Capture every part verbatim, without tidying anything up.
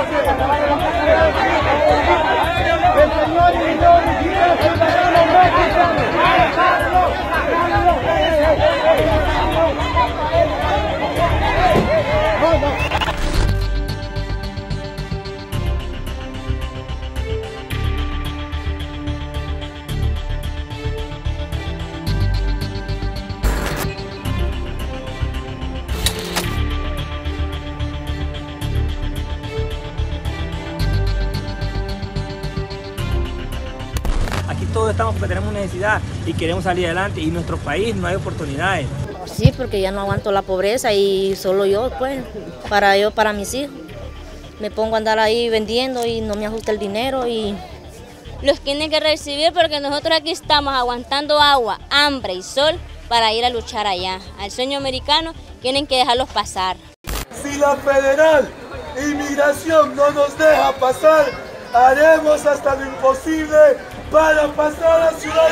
Aquí todos estamos porque tenemos necesidad y queremos salir adelante, y en nuestro país no hay oportunidades. Sí, porque ya no aguanto la pobreza y solo yo, pues, para yo, para mis hijos. Me pongo a andar ahí vendiendo y no me ajusta el dinero y... Los tienen que recibir porque nosotros aquí estamos aguantando agua, hambre y sol para ir a luchar allá. Al sueño americano tienen que dejarlos pasar. Si la Federal Inmigración no nos deja pasar, haremos hasta lo imposible para pasar a Ciudad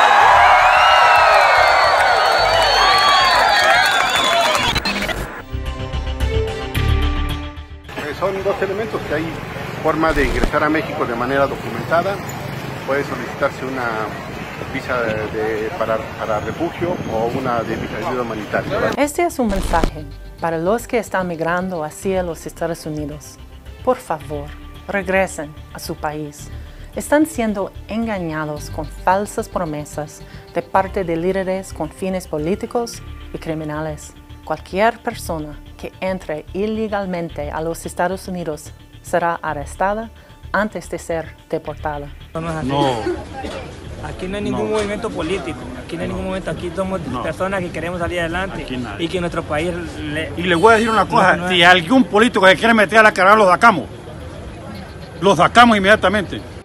Real. Son dos elementos que hay forma de ingresar a México de manera documentada. Puede solicitarse una visa de, de, para, para refugio o una de ayuda humanitaria. Este es un mensaje para los que están migrando hacia los Estados Unidos. Por favor, regresen a su país. Están siendo engañados con falsas promesas de parte de líderes con fines políticos y criminales. Cualquier persona que entre ilegalmente a los Estados Unidos será arrestada antes de ser deportada. No. Aquí no hay ningún no. movimiento político, aquí no hay ningún momento, aquí somos no. personas que queremos salir adelante y que nuestro país... Le... Y les voy a decir una cosa, no, no, si algún político se quiere meter a la carrera, lo sacamos. Lo sacamos inmediatamente.